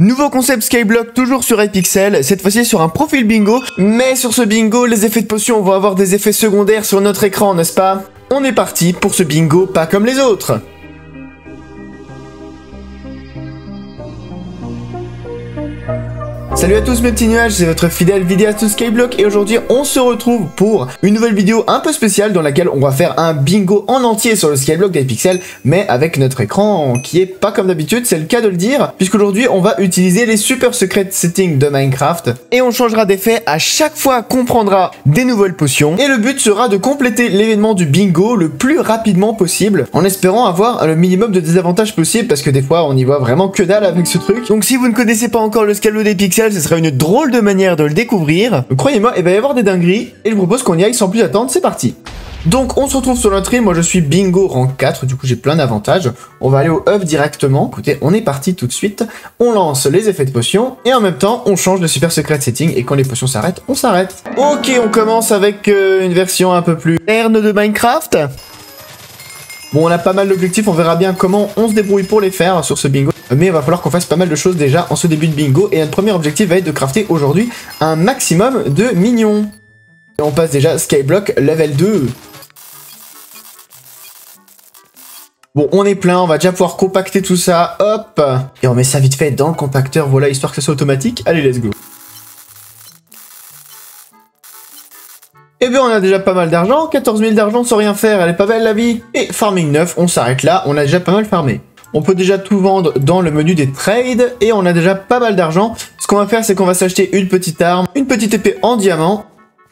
Nouveau concept Skyblock, toujours sur Hypixel, cette fois-ci sur un profil bingo, mais sur ce bingo, les effets de potion vont avoir des effets secondaires sur notre écran, n'est-ce pas? On est parti pour ce bingo pas comme les autres. Salut à tous mes petits nuages, c'est votre fidèle vidéaste Skyblock et aujourd'hui on se retrouve pour une nouvelle vidéo un peu spéciale dans laquelle on va faire un bingo en entier sur le Skyblock d'Hypixel mais avec notre écran qui est pas comme d'habitude, c'est le cas de le dire, puisqu'aujourd'hui on va utiliser les super secret settings de Minecraft et on changera d'effet à chaque fois qu'on prendra des nouvelles potions et le but sera de compléter l'événement du bingo le plus rapidement possible en espérant avoir le minimum de désavantages possible parce que des fois on y voit vraiment que dalle avec ce truc. Donc si vous ne connaissez pas encore le Skyblock d'Hypixel, ce serait une drôle de manière de le découvrir. Croyez-moi, il va y avoir des dingueries et je vous propose qu'on y aille sans plus attendre, c'est parti. Donc on se retrouve sur notre île, moi je suis bingo rang 4, du coup j'ai plein d'avantages. On va aller au œuf directement, écoutez, on est parti tout de suite. On lance les effets de potions et en même temps on change de super secret setting et quand les potions s'arrêtent, on s'arrête. Ok, on commence avec une version un peu plus terne de Minecraft. Bon, on a pas mal d'objectifs, on verra bien comment on se débrouille pour les faire sur ce bingo. Mais il va falloir qu'on fasse pas mal de choses déjà en ce début de bingo. Et notre premier objectif va être de crafter aujourd'hui un maximum de minions. Et on passe déjà Skyblock level 2. Bon, on est plein, on va déjà pouvoir compacter tout ça. Hop. Et on met ça vite fait dans le compacteur, voilà, histoire que ce soit automatique. Allez, let's go. Et bien on a déjà pas mal d'argent, 14 000 d'argent sans rien faire, elle est pas belle la vie. Et farming 9, on s'arrête là, on a déjà pas mal farmé. On peut déjà tout vendre dans le menu des trades et on a déjà pas mal d'argent. Ce qu'on va faire c'est qu'on va s'acheter une petite arme, une petite épée en diamant.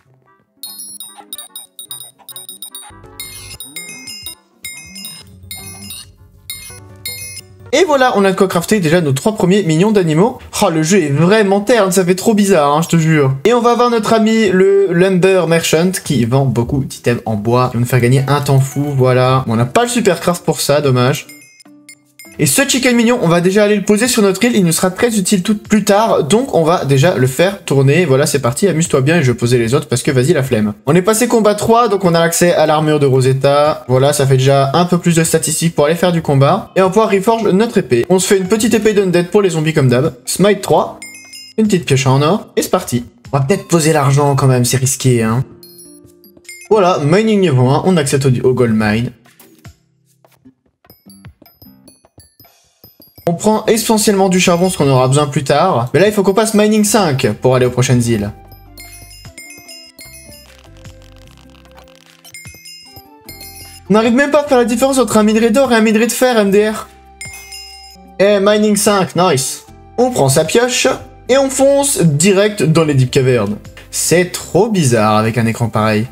Et voilà, on a de quoi crafter déjà nos 3 premiers millions d'animaux. Oh, le jeu est vraiment terne, ça fait trop bizarre, hein, je te jure. Et on va avoir notre ami le Lumber Merchant qui vend beaucoup d'items en bois. Qui va nous faire gagner un temps fou, voilà. Bon, on n'a pas le super craft pour ça, dommage. Et ce chicken mignon, on va déjà aller le poser sur notre île, il nous sera très utile tout plus tard, donc on va déjà le faire tourner. Voilà, c'est parti, amuse-toi bien et je vais poser les autres parce que vas-y la flemme. On est passé combat 3, donc on a accès à l'armure de Rosetta. Voilà, ça fait déjà un peu plus de statistiques pour aller faire du combat. Et on va pouvoir reforge notre épée. On se fait une petite épée d'undead pour les zombies comme d'hab. Smite 3, une petite pioche en or, et c'est parti. On va peut-être poser l'argent quand même, c'est risqué, hein. Voilà, mining niveau 1, on accède au gold mine. On prend essentiellement du charbon, ce qu'on aura besoin plus tard. Mais là, il faut qu'on passe mining 5 pour aller aux prochaines îles. On n'arrive même pas à faire la différence entre un minerai d'or et un minerai de fer, MDR. Eh, mining 5, nice. On prend sa pioche et on fonce direct dans les deep cavernes. C'est trop bizarre avec un écran pareil.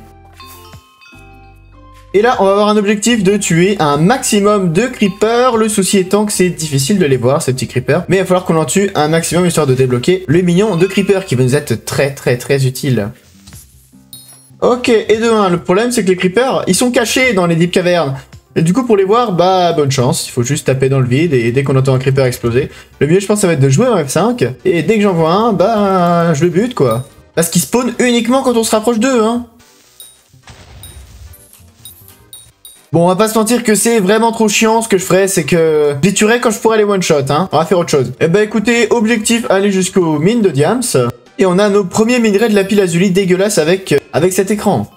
Et là, on va avoir un objectif de tuer un maximum de creepers. Le souci étant que c'est difficile de les voir, ces petits creepers. Mais il va falloir qu'on en tue un maximum histoire de débloquer le million de creepers qui va nous être très utile. Ok, et de 1, le problème c'est que les creepers, ils sont cachés dans les deep cavernes. Et du coup, pour les voir, bah, bonne chance. Il faut juste taper dans le vide et dès qu'on entend un creeper exploser. Le mieux, je pense, ça va être de jouer en F5. Et dès que j'en vois un, bah, je le bute, quoi. Parce qu'il spawn uniquement quand on se rapproche d'eux, hein. Bon, on va pas se mentir que c'est vraiment trop chiant. Ce que je ferais, c'est que je les tuerais quand je pourrais les one-shot, hein. On va faire autre chose. Eh ben, écoutez, objectif, aller jusqu'aux mines de diams. Et on a nos premiers minerais de lapis lazuli dégueulasses avec cet écran.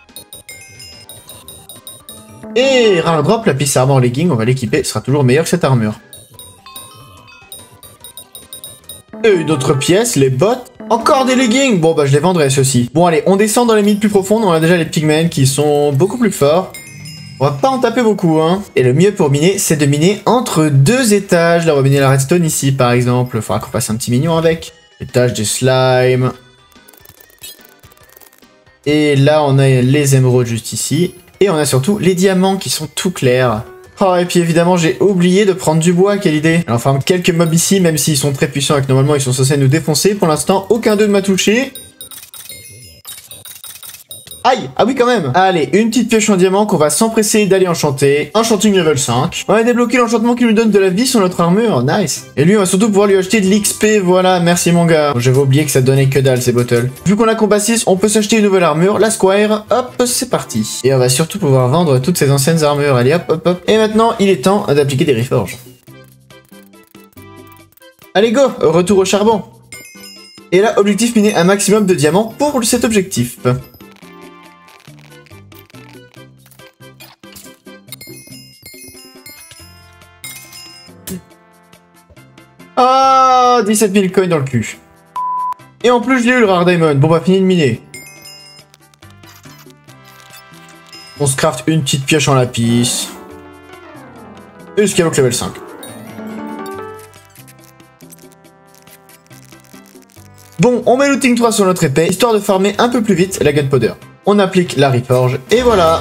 Et rare drop, lapis armor legging, on va l'équiper, ce sera toujours meilleur que cette armure. Et une autre pièce, les bottes. Encore des leggings. Bon, bah, je les vendrai, ceux-ci. Bon, allez, on descend dans les mines plus profondes. On a déjà les pigmen qui sont beaucoup plus forts. On va pas en taper beaucoup, hein. Et le mieux pour miner, c'est de miner entre 2 étages. Là, on va miner la redstone ici, par exemple. Il faudra qu'on fasse un petit mignon avec. Étage des slime. Et là, on a les émeraudes juste ici. Et on a surtout les diamants qui sont tout clairs. Oh, et puis évidemment, j'ai oublié de prendre du bois, quelle idée. Alors, on farm quelques mobs ici, même s'ils sont très puissants et que normalement, ils sont censés nous défoncer. Pour l'instant, aucun d'eux ne m'a touché. Aïe! Ah oui, quand même! Allez, une petite pioche en diamant qu'on va s'empresser d'aller enchanter. Enchanting level 5. On va débloquer l'enchantement qui nous donne de la vie sur notre armure. Nice! Et lui, on va surtout pouvoir lui acheter de l'XP. Voilà, merci mon gars. Bon, j'avais oublié que ça donnait que dalle ces bottles. Vu qu'on a combat 6, on peut s'acheter une nouvelle armure. La Squire. Hop, c'est parti. Et on va surtout pouvoir vendre toutes ces anciennes armures. Allez, hop, hop, hop. Et maintenant, il est temps d'appliquer des reforges. Allez go, retour au charbon. Et là, objectif miner un maximum de diamants pour cet objectif. Ah, 17 000 coins dans le cul. Et en plus, je l'ai eu le rare diamond. Bon, bah, fini de miner. On se craft une petite pioche en lapis. Et Skyblock level 5. Bon, on met looting 3 sur notre épée, histoire de farmer un peu plus vite la gunpowder. On applique la reforge, et voilà.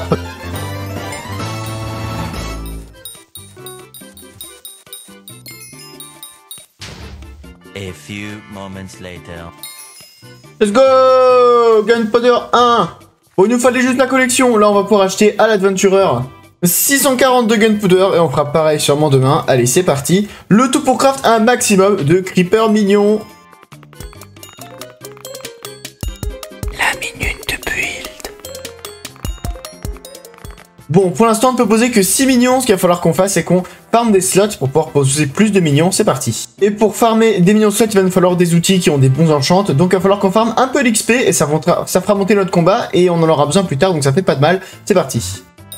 A few moments later. Let's go! Gunpowder 1. Bon, il nous fallait juste la collection. Là, on va pouvoir acheter à l'Adventurer 640 de gunpowder et on fera pareil sûrement demain. Allez, c'est parti. Le tout pour craft un maximum de creepers mignons. La minute de build. Bon, pour l'instant, on ne peut poser que 6 minions. Ce qu'il va falloir qu'on fasse, c'est qu'on farme des slots pour pouvoir poser plus de minions. C'est parti. Et pour farmer des minions slots, il va nous falloir des outils qui ont des bons enchants. Donc, il va falloir qu'on farme un peu d'XP et ça fera monter notre combat. Et on en aura besoin plus tard, donc ça fait pas de mal. C'est parti.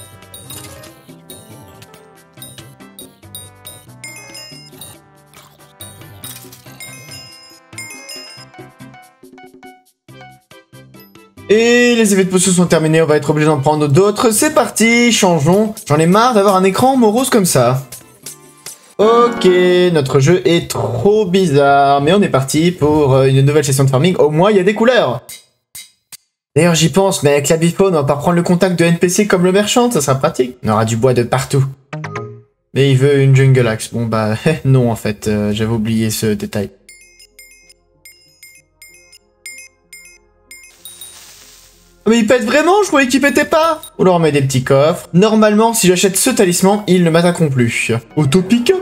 Et les effets de potion sont terminés, on va être obligé d'en prendre d'autres. C'est parti, changeons. J'en ai marre d'avoir un écran morose comme ça. Ok, notre jeu est trop bizarre. Mais on est parti pour une nouvelle session de farming. Au moins, il y a des couleurs. D'ailleurs, j'y pense, mais avec la biphone, on va pas prendre le contact de NPC comme le merchant, ça sera pratique. On aura du bois de partout. Mais il veut une jungle axe. Bon bah, non en fait, j'avais oublié ce détail. Mais il pète vraiment, je croyais qu'il pétait pas. On leur met des petits coffres. Normalement, si j'achète ce talisman, ils ne m'attaqueront plus. Auto pick-up.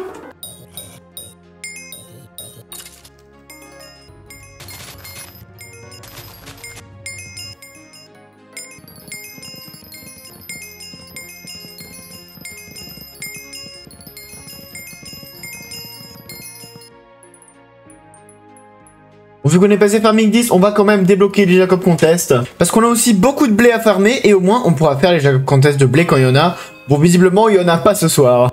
Vu qu'on est passé farming 10, on va quand même débloquer les Jacob Contest. Parce qu'on a aussi beaucoup de blé à farmer et au moins on pourra faire les Jacob Contest de blé quand il y en a. Bon, visiblement, il y en a pas ce soir.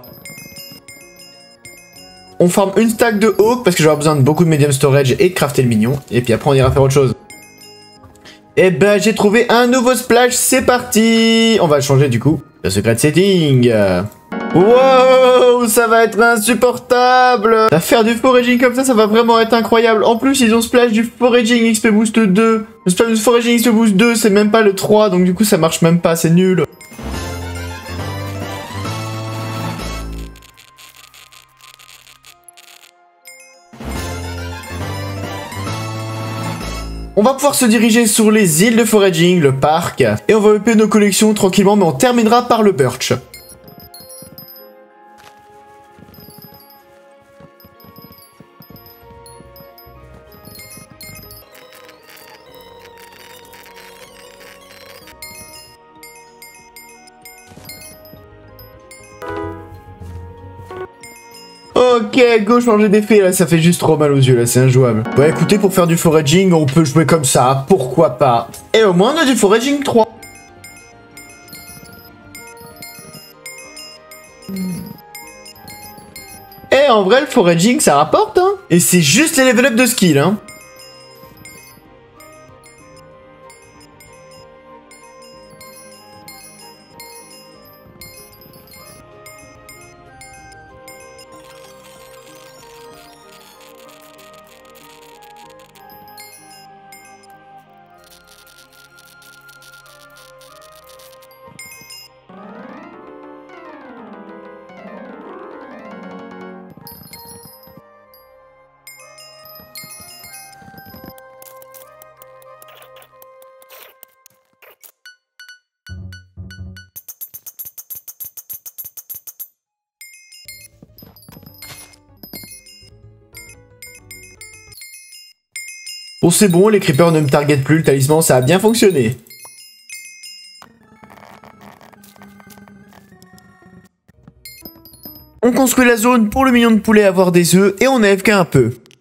On farme une stack de oak parce que j'aurai besoin de beaucoup de medium storage et de crafter le mignon. Et puis après, on ira faire autre chose. Et ben, j'ai trouvé un nouveau splash, c'est parti. On va changer du coup le secret setting. Wow, ça va être insupportable. Faire du foraging comme ça va vraiment être incroyable. En plus, ils ont splash du foraging XP boost 2. Le splash du foraging XP boost 2, c'est même pas le 3, donc du coup, ça marche même pas, c'est nul. On va pouvoir se diriger sur les îles de foraging, le parc, et on va upper nos collections tranquillement, mais on terminera par le birch. Ok, go changer d'effet, là, ça fait juste trop mal aux yeux, là, c'est injouable. Ouais, écoutez, pour faire du foraging, on peut jouer comme ça, pourquoi pas. Et au moins, on a du foraging 3. Et en vrai, le foraging, ça rapporte, hein. Et c'est juste les level up de skill, hein. Bon, c'est bon, les creepers ne me targetent plus, le talisman, ça a bien fonctionné. On construit la zone pour le mignon de poulet avoir des œufs et on AFK un peu.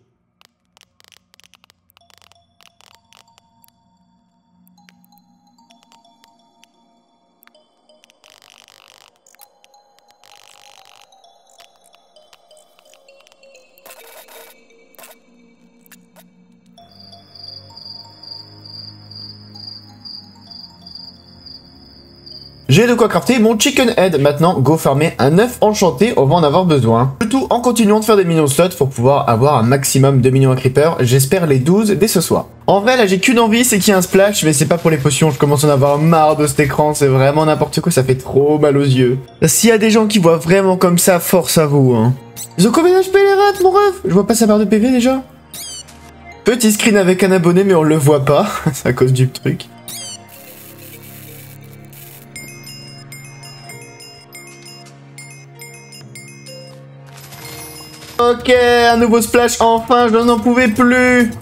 J'ai de quoi crafter mon chicken head. Maintenant, go farmer un œuf enchanté, on va en avoir besoin. Le tout en continuant de faire des minions slots pour pouvoir avoir un maximum de minions à creeper. J'espère les 12 dès ce soir. En vrai, là, j'ai qu'une envie, c'est qu'il y ait un splash, mais c'est pas pour les potions. Je commence à en avoir marre de cet écran, c'est vraiment n'importe quoi, ça fait trop mal aux yeux. S'il y a des gens qui voient vraiment comme ça, force à vous, hein. Ils ont combien d'HP les rats, mon ref? Je vois pas sa barre de PV déjà. Petit screen avec un abonné, mais on le voit pas. C'est à cause du truc. Ok, un nouveau splash, enfin, je n'en pouvais plus.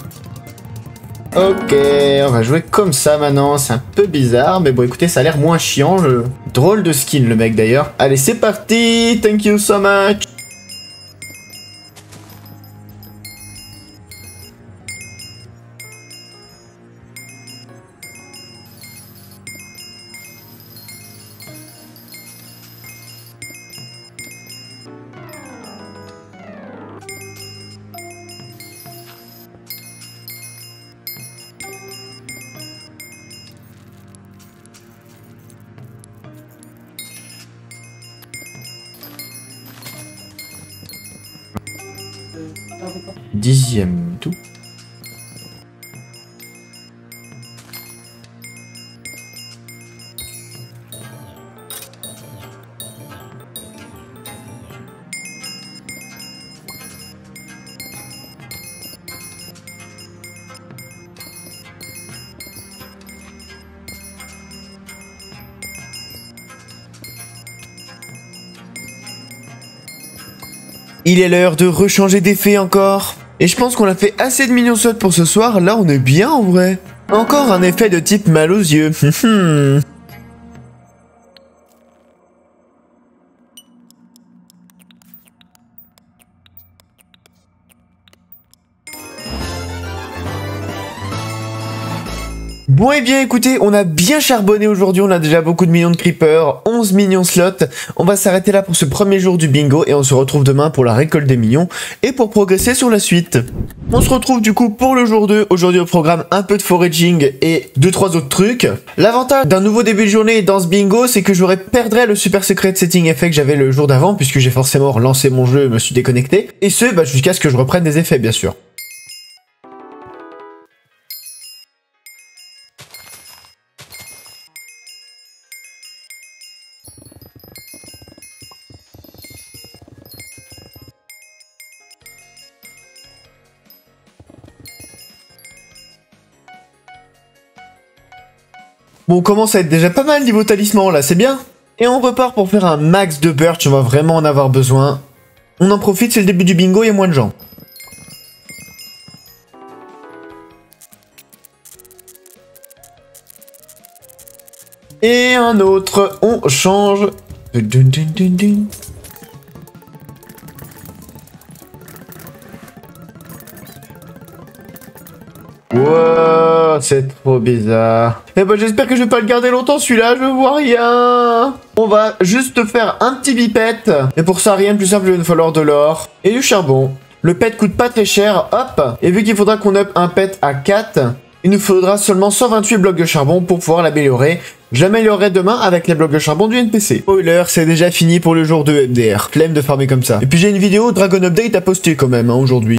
Ok, on va jouer comme ça maintenant, c'est un peu bizarre, mais bon écoutez, ça a l'air moins chiant. Drôle de skin le mec d'ailleurs. Allez, c'est parti, thank you so much. Dixième tout. Il est l'heure de rechanger d'effet encore. Et je pense qu'on a fait assez de minions slots pour ce soir, là on est bien en vrai. Encore un effet de type mal aux yeux. Bon et bien écoutez, on a bien charbonné aujourd'hui, on a déjà beaucoup de millions de creepers, 11 millions slots. On va s'arrêter là pour ce premier jour du bingo et on se retrouve demain pour la récolte des millions et pour progresser sur la suite. On se retrouve du coup pour le jour 2, aujourd'hui au programme un peu de foraging et 2-3 autres trucs. L'avantage d'un nouveau début de journée dans ce bingo, c'est que j'aurais perdrai le super secret setting effet que j'avais le jour d'avant puisque j'ai forcément relancé mon jeu et me suis déconnecté. Et ce, jusqu'à ce que je reprenne des effets bien sûr. Bon, on commence à être déjà pas mal niveau talisman là, c'est bien. Et on repart pour faire un max de birch, on va vraiment en avoir besoin. On en profite, c'est le début du bingo, il y a moins de gens. Et un autre, on change. Wow, c'est trop bizarre. Eh ben j'espère que je vais pas le garder longtemps celui-là, je vois rien. On va juste faire un petit bipette. Et pour ça, rien de plus simple, il va nous falloir de l'or et du charbon. Le pet coûte pas très cher, hop. Et vu qu'il faudra qu'on up un pet à 4, il nous faudra seulement 128 blocs de charbon pour pouvoir l'améliorer. Je l'améliorerai demain avec les blocs de charbon du NPC. Spoiler, c'est déjà fini pour le jour 2 MDR. Flemme de farmer comme ça. Et puis j'ai une vidéo Dragon Update à poster quand même aujourd'hui.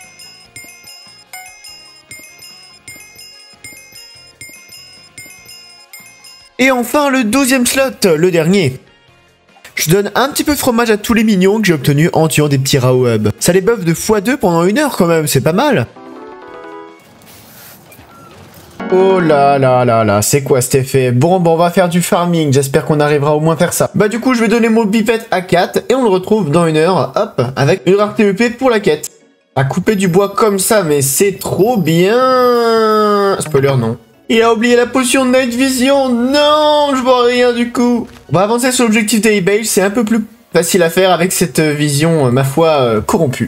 Et enfin, le 12e slot, le dernier. Je donne un petit peu de fromage à tous les mignons que j'ai obtenus en tuant des petits rats au hub. Ça les buff de x2 pendant 1 heure quand même, c'est pas mal. Oh là là là là, c'est quoi cet effet? Bon, on va faire du farming, j'espère qu'on arrivera au moins à faire ça. Du coup, je vais donner mon pipette à 4 et on le retrouve dans 1 heure, hop, avec une rareté EP pour la quête. À couper du bois comme ça, mais c'est trop bien. Spoiler, non. Il a oublié la potion de Night Vision. Non, je vois rien du coup. On va avancer sur l'objectif des Beige. C'est un peu plus facile à faire avec cette vision, ma foi, corrompue.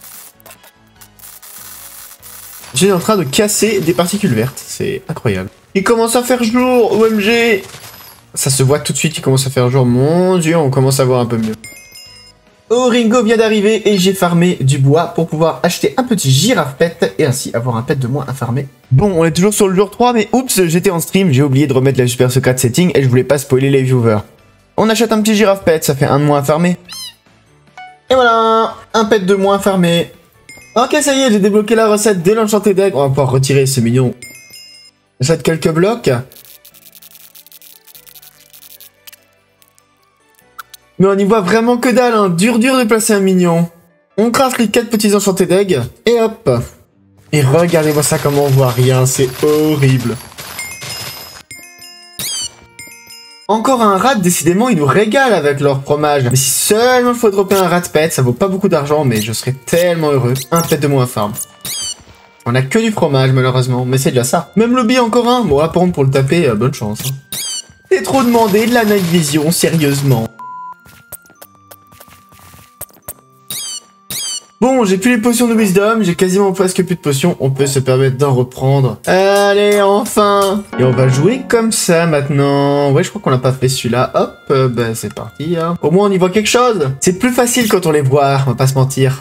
J'ai en train de casser des particules vertes. C'est incroyable. Il commence à faire jour. OMG. Ça se voit tout de suite. Il commence à faire jour. Mon Dieu, on commence à voir un peu mieux. Oringo vient d'arriver et j'ai farmé du bois pour pouvoir acheter un petit girafe pet et ainsi avoir un pet de moins à farmer. Bon, on est toujours sur le jour 3, mais oups, j'étais en stream, j'ai oublié de remettre la super secret setting et je voulais pas spoiler les viewers. On achète un petit girafe pet, ça fait un de moins à farmer. Et voilà, un pet de moins à farmer. Ok, ça y est, j'ai débloqué la recette dès l'enchanté d'egg. On va pouvoir retirer ce mignon. J'achète quelques blocs. Mais on y voit vraiment que dalle, hein. Dur de placer un mignon. On crache les 4 petits enchantés d'egg. Et hop. Et regardez-moi ça comment on voit rien, c'est horrible. Encore un rat, décidément, ils nous régalent avec leur fromage. Mais si seulement il faut dropper un rat pet, ça vaut pas beaucoup d'argent, mais je serais tellement heureux. Un pet de moins à farm. On a que du fromage, malheureusement, mais c'est déjà ça. Même lobby, encore un. Bon, là, par contre, pour le taper, bonne chance. Hein. C'est trop demandé de la night vision, sérieusement. Bon, j'ai plus les potions de wisdom, j'ai quasiment presque plus de potions, on peut se permettre d'en reprendre. Allez, enfin! Et on va jouer comme ça maintenant. Ouais, je crois qu'on l'a pas fait celui-là. Hop, bah c'est parti. Hein. Au moins on y voit quelque chose. C'est plus facile quand on les voit, on va pas se mentir.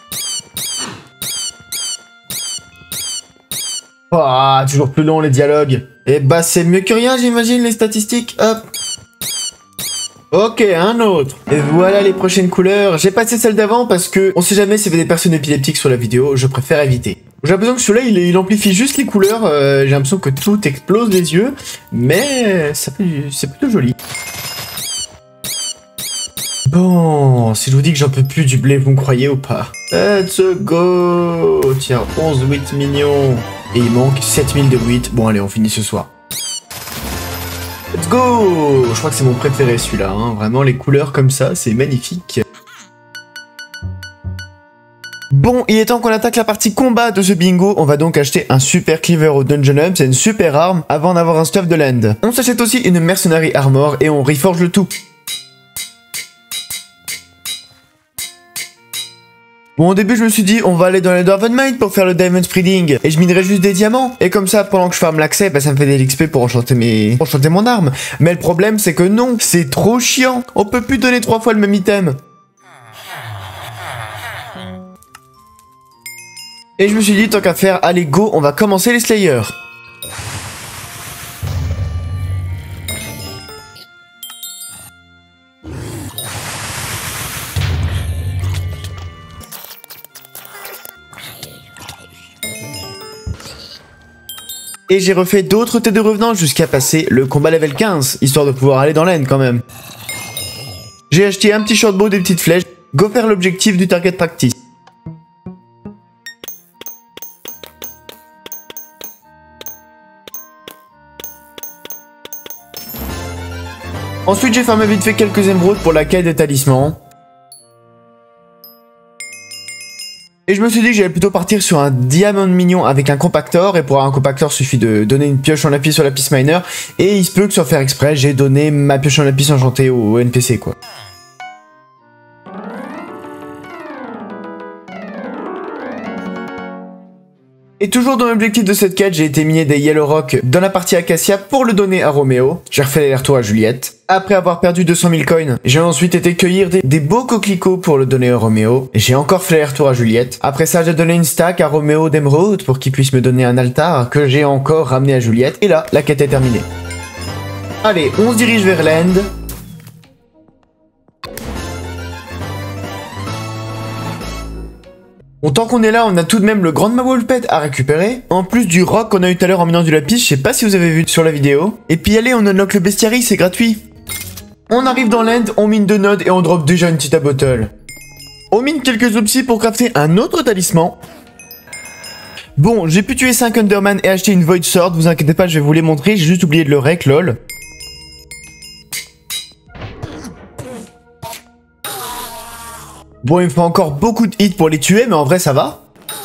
Ah, toujours plus long les dialogues. Et bah c'est mieux que rien, j'imagine, les statistiques. Hop. Ok, un autre. Et voilà les prochaines couleurs. J'ai passé celle d'avant parce que on sait jamais s'il y avait des personnes épileptiques sur la vidéo, je préfère éviter. J'ai l'impression que celui-là, il amplifie juste les couleurs. J'ai l'impression que tout explose des yeux, mais c'est plutôt joli. Bon, si je vous dis que j'en peux plus du blé, vous me croyez ou pas? Let's go. Tiens, 11 wheat mignons. Et il manque 7000 de wheat. Bon, allez, on finit ce soir. Let's go! Je crois que c'est mon préféré celui-là, hein. Vraiment les couleurs comme ça, c'est magnifique. Bon, il est temps qu'on attaque la partie combat de ce bingo. On va donc acheter un super cleaver au Dungeon Hub, c'est une super arme, avant d'avoir un stuff de land. On s'achète aussi une mercenary armor et on reforge le tout. Bon, au début, je me suis dit, on va aller dans les Dwarven Mine pour faire le Diamond Spreading, et je minerai juste des diamants. Et comme ça, pendant que je farme l'accès, bah, ça me fait des XP pour enchanter mon arme. Mais le problème, c'est que non, c'est trop chiant. On peut plus donner 3 fois le même item. Et je me suis dit, tant qu'à faire, allez go, on va commencer les Slayers. Et j'ai refait d'autres têtes de revenants jusqu'à passer le combat level 15, histoire de pouvoir aller dans l'end quand même. J'ai acheté un petit shortbow, des petites flèches, go faire l'objectif du target practice. Ensuite j'ai farmé vite fait quelques émeraudes pour la quête des talismans. Et je me suis dit que j'allais plutôt partir sur un diamant mignon avec un compactor. Et pour avoir un compactor, il suffit de donner une pioche en lapis sur lapis miner. Et il se peut que sans faire exprès, j'ai donné ma pioche en lapis enchantée au NPC quoi. Et toujours dans l'objectif de cette quête, j'ai été miner des Yellow Rock dans la partie Acacia pour le donner à Roméo. J'ai refait les retours à Juliette. Après avoir perdu 200 000 coins, j'ai ensuite été cueillir des beaux coquelicots pour le donner à Roméo. Et j'ai encore fait les retours à Juliette. Après ça, j'ai donné une stack à Roméo d'émeraude pour qu'il puisse me donner un altar que j'ai encore ramené à Juliette. Et là, la quête est terminée. Allez, on se dirige vers l'end. Bon, tant qu'on est là, on a tout de même le Grand Wolf Pet à récupérer. En plus du rock qu'on a eu tout à l'heure en minant du lapis, je sais pas si vous avez vu sur la vidéo. Et puis allez, on unlock le bestiary, c'est gratuit. On arrive dans l'end, on mine 2 nodes et on drop déjà une petite bottle. On mine quelques opsis pour crafter un autre talisman. Bon, j'ai pu tuer 5 Underman et acheter une Void Sword, vous inquiétez pas, je vais vous les montrer, j'ai juste oublié de le rec, lol. Bon, il me faut encore beaucoup de hits pour les tuer, mais en vrai, ça va.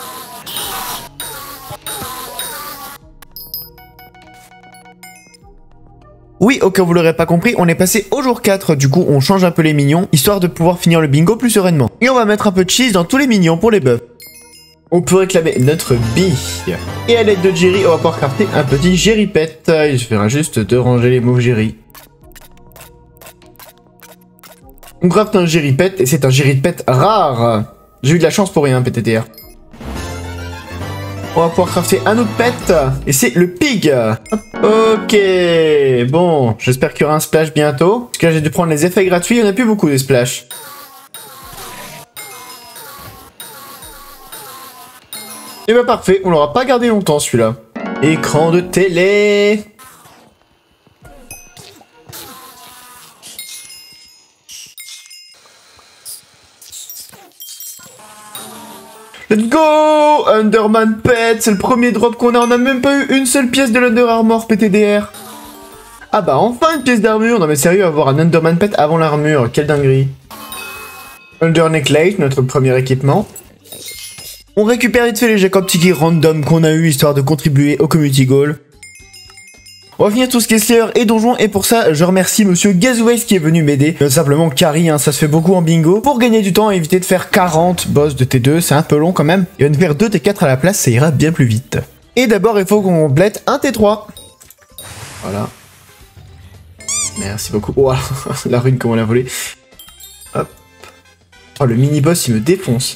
Oui, au cas où vous l'aurez pas compris, on est passé au jour 4, du coup, on change un peu les minions, histoire de pouvoir finir le bingo plus sereinement. Et on va mettre un peu de cheese dans tous les minions pour les buffs. On peut réclamer notre bille. Et à l'aide de Jerry, on va pouvoir crafter un petit Jerry Pet. Il suffira juste de ranger les moves Jerry. On craft un Géripet et c'est un Géripet rare. J'ai eu de la chance pour rien, PTTR. On va pouvoir crafter un autre pet, et c'est le pig. Ok, bon, j'espère qu'il y aura un splash bientôt. Parce que là, j'ai dû prendre les effets gratuits, il n'y en a plus beaucoup des splash. Et bah parfait, on l'aura pas gardé longtemps celui-là. Écran de télé. Let's go! Underman Pet, c'est le premier drop qu'on a. On n'a même pas eu une seule pièce de l'Under Armor PTDR. Ah bah enfin une pièce d'armure. Non mais sérieux, avoir un Underman Pet avant l'armure, quelle dinguerie. Under Necklace, notre premier équipement. On récupère vite fait les Jacob Tiki random qu'on a eu histoire de contribuer au community goal. On va finir tout ce qui est Slayer et donjon, et pour ça je remercie monsieur Gazoways qui est venu m'aider. Simplement carry, hein, ça se fait beaucoup en bingo. Pour gagner du temps et éviter de faire 40 boss de T2, c'est un peu long quand même. Il va nous faire 2 T4 à la place, ça ira bien plus vite. Et d'abord il faut qu'on blette un T3. Voilà. Merci beaucoup. Wow, la rune comment on l'a volé. Hop. Oh le mini boss il me défonce.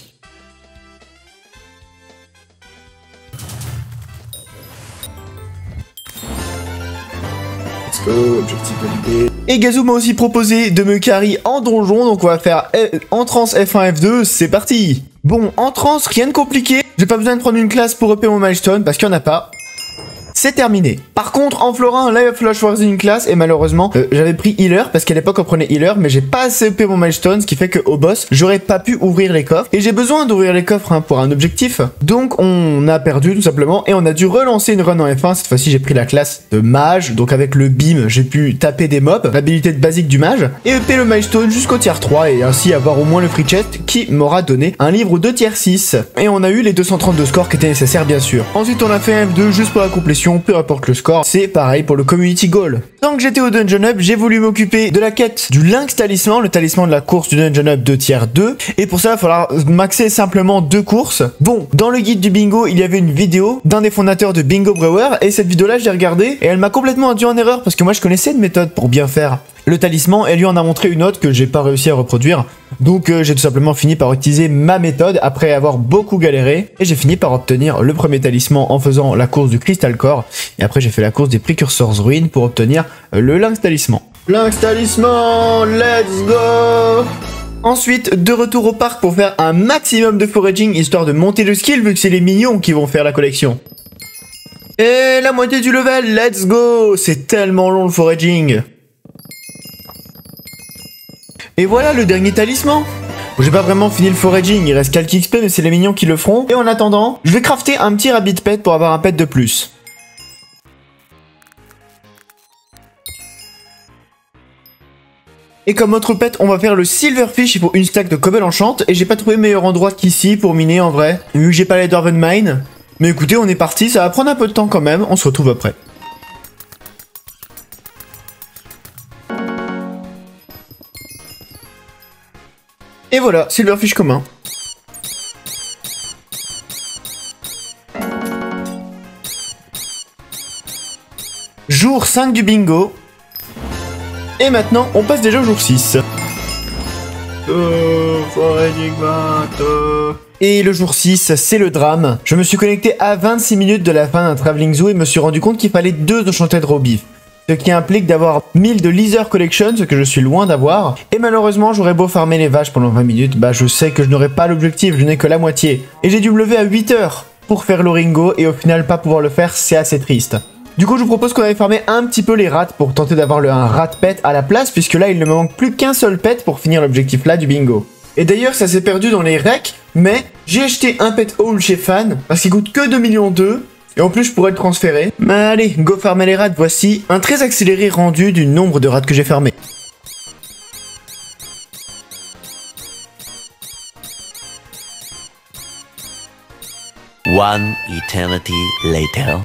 Objectif validé. Et Gazou m'a aussi proposé de me carry en donjon, donc on va faire entrance F1 F2, c'est parti. Bon, entrance, rien de compliqué, j'ai pas besoin de prendre une classe pour upper mon milestone parce qu'il y en a pas. C'est terminé. Par contre, en florin, là il va falloir choisir une classe et malheureusement, j'avais pris healer parce qu'à l'époque on prenait healer, mais j'ai pas assez upé mon milestone, ce qui fait qu'au boss, j'aurais pas pu ouvrir les coffres. Et j'ai besoin d'ouvrir les coffres hein, pour un objectif. Donc on a perdu tout simplement et on a dû relancer une run en F1. Cette fois-ci, j'ai pris la classe de mage, donc avec le beam, j'ai pu taper des mobs, l'habilité de basique du mage, et upé le milestone jusqu'au tier 3 et ainsi avoir au moins le free chest qui m'aura donné un livre de tier 6. Et on a eu les 232 scores qui étaient nécessaires bien sûr. Ensuite, on a fait un F2 juste pour la complétion. Peu importe le score, c'est pareil pour le community goal. Tant que j'étais au Dungeon Hub, j'ai voulu m'occuper de la quête du Lynx Talisman, le talisman de la course du Dungeon Hub de tier 2. Et pour ça, il va falloir maxer simplement 2 courses. Bon, dans le guide du bingo, il y avait une vidéo d'un des fondateurs de Bingo Brewer. Et cette vidéo-là, je l'ai regardée et elle m'a complètement induit en erreur parce que moi, je connaissais une méthode pour bien faire le talisman et lui en a montré une autre que j'ai pas réussi à reproduire. Donc j'ai tout simplement fini par utiliser ma méthode après avoir beaucoup galéré et j'ai fini par obtenir le premier talisman en faisant la course du Crystal Core et après j'ai fait la course des Precursors Ruines pour obtenir le Lynx Talisman. Lynx Talisman, let's go! Ensuite, de retour au parc pour faire un maximum de foraging histoire de monter le skill vu que c'est les mignons qui vont faire la collection. Et la moitié du level, let's go! C'est tellement long le foraging. Et voilà le dernier talisman. Bon, j'ai pas vraiment fini le foraging, il reste quelques XP mais c'est les mignons qui le feront. Et en attendant, je vais crafter un petit rabbit pet pour avoir un pet de plus. Et comme autre pet, on va faire le Silverfish, il faut une stack de Cobble Enchant. Et j'ai pas trouvé meilleur endroit qu'ici pour miner en vrai, vu que j'ai pas les Dwarven Mine. Mais écoutez, on est parti, ça va prendre un peu de temps quand même, on se retrouve après. Et voilà, Silverfish commun. Jour 5 du bingo. Et maintenant, on passe déjà au jour 6. Et le jour 6, c'est le drame. Je me suis connecté à 26 minutes de la fin d'un Traveling Zoo et me suis rendu compte qu'il fallait 2 Enchanted Raw Beef. Ce qui implique d'avoir 1000 de Leather Collection, ce que je suis loin d'avoir. Et malheureusement, j'aurais beau farmer les vaches pendant 20 minutes, bah je sais que je n'aurai pas l'objectif, je n'ai que la moitié. Et j'ai dû me lever à 8 heures pour faire l'Oringo, et au final pas pouvoir le faire, c'est assez triste. Du coup, je vous propose qu'on aille farmer un petit peu les rats pour tenter d'avoir un rat pet à la place, puisque là, il ne me manque plus qu'un seul pet pour finir l'objectif là du bingo. Et d'ailleurs, ça s'est perdu dans les recs, mais j'ai acheté un pet haul chez Fan, parce qu'il coûte que 2,2 millions. Et en plus, je pourrais le transférer. Mais allez, go farmer les rats, voici un très accéléré rendu du nombre de rats que j'ai farmés. One eternity later.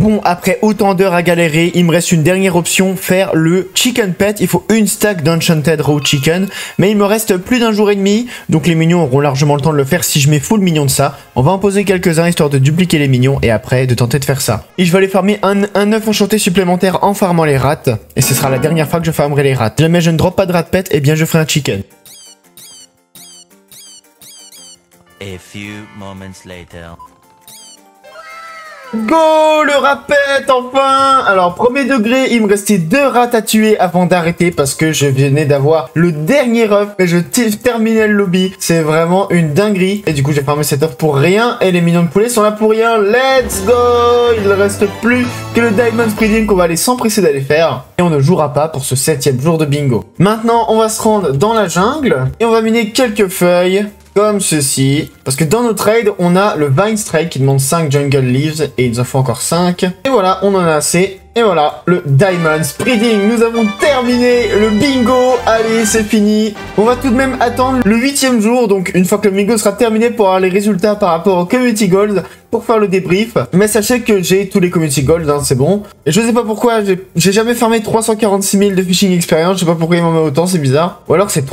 Bon, après autant d'heures à galérer, il me reste une dernière option, faire le chicken pet. Il faut une stack d'Enchanted Raw Chicken, mais il me reste plus d'un jour et demi, donc les minions auront largement le temps de le faire si je mets full minion de ça. On va en poser quelques-uns histoire de dupliquer les minions et après de tenter de faire ça. Et je vais aller farmer un œuf enchanté supplémentaire en farmant les rats, et ce sera la dernière fois que je farmerai les rats. Si jamais je ne drop pas de rat pet, eh bien je ferai un chicken. A few moments later. Go, le rapet, enfin! Alors, premier degré, il me restait 2 rats à tuer avant d'arrêter parce que je venais d'avoir le dernier œuf et je terminais le lobby. C'est vraiment une dinguerie. Et du coup, j'ai farmé cet œuf pour rien et les minions de poulet sont là pour rien. Let's go! Il ne reste plus que le Diamond Breeding qu'on va aller s'empresser d'aller faire. Et on ne jouera pas pour ce 7e jour de bingo. Maintenant, on va se rendre dans la jungle et on va miner quelques feuilles. Comme ceci, parce que dans nos trades, on a le Vine Strike qui demande 5 Jungle Leaves, et il nous en faut encore 5. Et voilà, on en a assez. Et voilà, le Diamond Breeding. Nous avons terminé le bingo. Allez, c'est fini. On va tout de même attendre le 8e jour, donc une fois que le bingo sera terminé pour avoir les résultats par rapport au Community Gold, pour faire le débrief. Mais sachez que j'ai tous les Community Gold, hein, c'est bon. Et je sais pas pourquoi, j'ai jamais farmé 346 000 de Fishing Experience, je sais pas pourquoi il m'en met autant, c'est bizarre. Ou alors c'est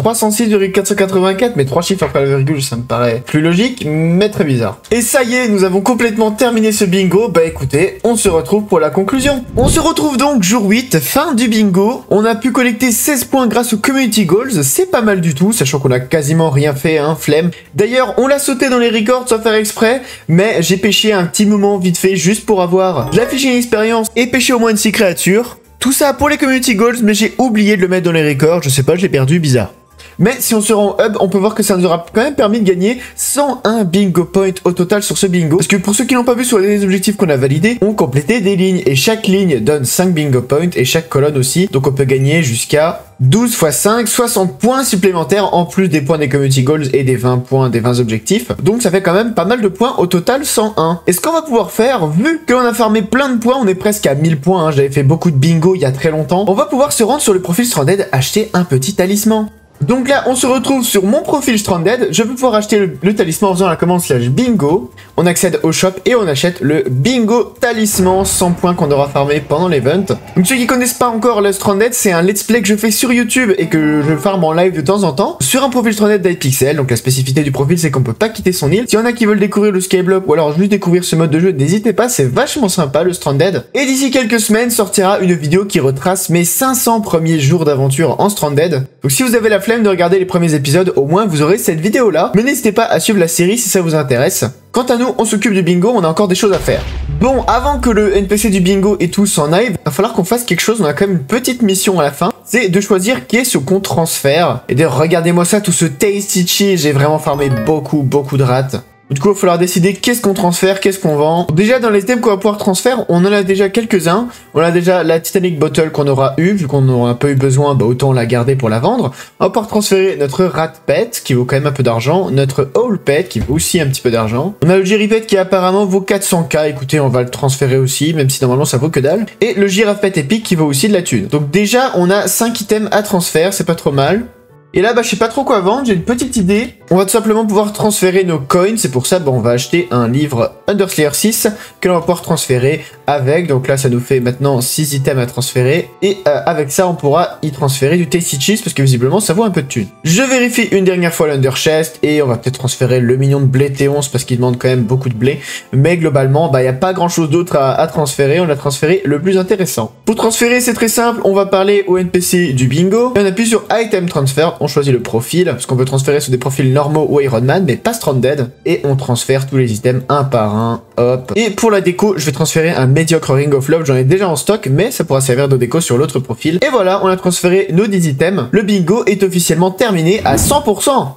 306,484, mais 3 chiffres après la virgule, ça me paraît plus logique, mais très bizarre. Et ça y est, nous avons complètement terminé ce bingo. Bah écoutez, on se retrouve pour la conclusion. On se retrouve donc jour 8, fin du bingo. On a pu collecter 16 points grâce aux Community Goals, c'est pas mal du tout, sachant qu'on a quasiment rien fait, hein, flemme. D'ailleurs, on l'a sauté dans les records sans faire exprès, mais j'ai pêché un petit moment vite fait juste pour avoir de la Fishing Experience et pêcher au moins une 6 créatures. Tout ça pour les Community Goals, mais j'ai oublié de le mettre dans les records, je sais pas, je l'ai perdu, bizarre. Mais si on se rend au hub, on peut voir que ça nous aura quand même permis de gagner 101 bingo points au total sur ce bingo. Parce que pour ceux qui n'ont pas vu sur les objectifs qu'on a validés, on complétait des lignes et chaque ligne donne 5 bingo points et chaque colonne aussi. Donc on peut gagner jusqu'à 12 x 5, 60 points supplémentaires en plus des points des community goals et des 20 points des 20 objectifs. Donc ça fait quand même pas mal de points, au total 101. Et ce qu'on va pouvoir faire, vu qu'on a farmé plein de points, on est presque à 1000 points, hein, j'avais fait beaucoup de bingo il y a très longtemps, on va pouvoir se rendre sur le profil Stranded, acheter un petit talisman. Donc là, on se retrouve sur mon profil Stranded. Je vais pouvoir acheter le talisman en faisant la commande /bingo. On accède au shop et on achète le bingo talisman 100 points qu'on aura farmé pendant l'event. Donc ceux qui connaissent pas encore le Stranded, c'est un let's play que je fais sur YouTube et que je farme en live de temps en temps sur un profil Stranded d'Hypixel. Donc la spécificité du profil, c'est qu'on peut pas quitter son île. S'il y en a qui veulent découvrir le Skyblock ou alors juste découvrir ce mode de jeu, n'hésitez pas, c'est vachement sympa le Stranded. Et d'ici quelques semaines sortira une vidéo qui retrace mes 500 premiers jours d'aventure en Stranded. Donc si vous avez la flemme de regarder les premiers épisodes, au moins vous aurez cette vidéo là. Mais n'hésitez pas à suivre la série si ça vous intéresse. Quant à nous, on s'occupe du bingo, on a encore des choses à faire. Bon, avant que le NPC du bingo et tout s'en aille, va falloir qu'on fasse quelque chose, on a quand même une petite mission à la fin. C'est de choisir qui est ce qu'on transfère. Et de regardez-moi ça, tout ce tasty cheese, j'ai vraiment farmé beaucoup de rats. Du coup, il va falloir décider qu'est-ce qu'on transfère, qu'est-ce qu'on vend. Déjà, dans les items qu'on va pouvoir transférer, on en a déjà quelques-uns. On a déjà la Titanic Bottle qu'on aura eu, vu qu'on aura un peu eu besoin, bah autant la garder pour la vendre. On va pouvoir transférer notre Rat Pet, qui vaut quand même un peu d'argent. Notre Owl Pet, qui vaut aussi un petit peu d'argent. On a le Jerry Pet, qui apparemment vaut 400k. Écoutez, on va le transférer aussi, même si normalement ça vaut que dalle. Et le Giraffe Pet Epic, qui vaut aussi de la thune. Donc déjà, on a 5 items à transférer, c'est pas trop mal. Et là, bah, je sais pas trop quoi vendre, j'ai une petite idée. On va tout simplement pouvoir transférer nos coins, c'est pour ça, bah, on va acheter un livre Underslayer 6 que l'on va pouvoir transférer avec. Donc là, ça nous fait maintenant 6 items à transférer. Et avec ça, on pourra y transférer du Tasty Cheese parce que visiblement, ça vaut un peu de thunes. Je vérifie une dernière fois l'Underchest et on va peut-être transférer le mignon de blé T11 parce qu'il demande quand même beaucoup de blé. Mais globalement, bah, il n'y a pas grand chose d'autre à transférer. On a transféré le plus intéressant. Pour transférer, c'est très simple. On va parler au NPC du bingo. Et on appuie sur Item Transfer. On choisit le profil, parce qu'on peut transférer sur des profils normaux ou Ironman, mais pas Stranded. Et on transfère tous les items un par un, hop. Et pour la déco, je vais transférer un médiocre Ring of Love, j'en ai déjà en stock, mais ça pourra servir de déco sur l'autre profil. Et voilà, on a transféré nos 10 items. Le bingo est officiellement terminé à 100%.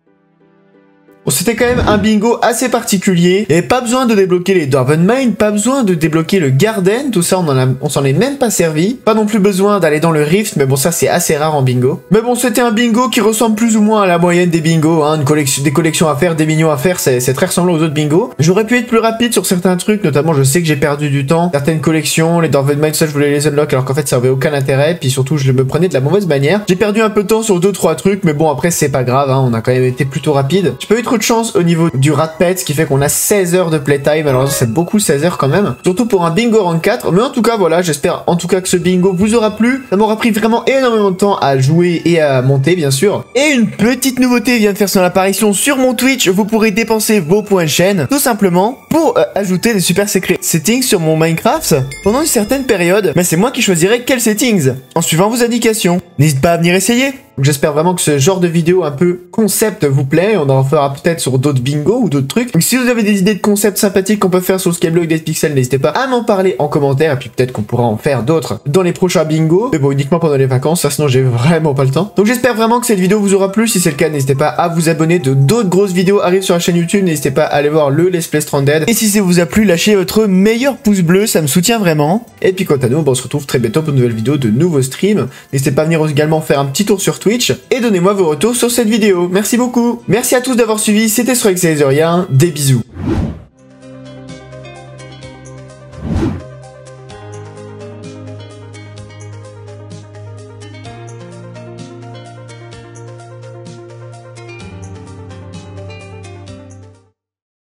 Bon, c'était quand même un bingo assez particulier. Et pas besoin de débloquer les Dwarven Mine, pas besoin de débloquer le Garden, tout ça on s'en est même pas servi. Pas non plus besoin d'aller dans le Rift, mais bon ça c'est assez rare en bingo. Mais bon c'était un bingo qui ressemble plus ou moins à la moyenne des bingos, hein, des collections à faire, des mignons à faire, c'est très ressemblant aux autres bingos. J'aurais pu être plus rapide sur certains trucs, notamment je sais que j'ai perdu du temps. Certaines collections, les Dwarven Mine, ça je voulais les unlock alors qu'en fait ça avait aucun intérêt, puis surtout je me prenais de la mauvaise manière. J'ai perdu un peu de temps sur 2-3 trucs, mais bon après c'est pas grave, hein, on a quand même été plutôt rapide. J'ai pas eu trop de chance au niveau du rat pet, ce qui fait qu'on a 16 heures de playtime. Alors c'est beaucoup 16 heures quand même, surtout pour un bingo rank 4. Mais en tout cas voilà, j'espère en tout cas que ce bingo vous aura plu. Ça m'aura pris vraiment énormément de temps à jouer et à monter bien sûr. Et une petite nouveauté vient de faire son apparition sur mon Twitch. Vous pourrez dépenser vos points de chaîne tout simplement pour ajouter des super secrets settings sur mon Minecraft pendant une certaine période. Mais c'est moi qui choisirai quels settings en suivant vos indications. N'hésite pas à venir essayer. J'espère vraiment que ce genre de vidéo un peu concept vous plaît. On en fera peut-être sur d'autres bingos ou d'autres trucs. Donc si vous avez des idées de concepts sympathiques qu'on peut faire sur le Skyblock d'Hypixel, n'hésitez pas à m'en parler en commentaire. Et puis peut-être qu'on pourra en faire d'autres dans les prochains bingos. Mais bon, uniquement pendant les vacances, ça, sinon j'ai vraiment pas le temps. Donc j'espère vraiment que cette vidéo vous aura plu. Si c'est le cas, n'hésitez pas à vous abonner. D'autres grosses vidéos arrivent sur la chaîne YouTube. N'hésitez pas à aller voir le Let's Play Stranded. Et si ça vous a plu, lâchez votre meilleur pouce bleu. Ça me soutient vraiment. Et puis quant à nous, on se retrouve très bientôt pour une nouvelle vidéo de nouveaux streams. N'hésitez pas à venir également faire un petit tour sur Twitch. Et donnez-moi vos retours sur cette vidéo. Merci beaucoup. Merci à tous d'avoir suivi. C'était Strexaizerien. Des bisous.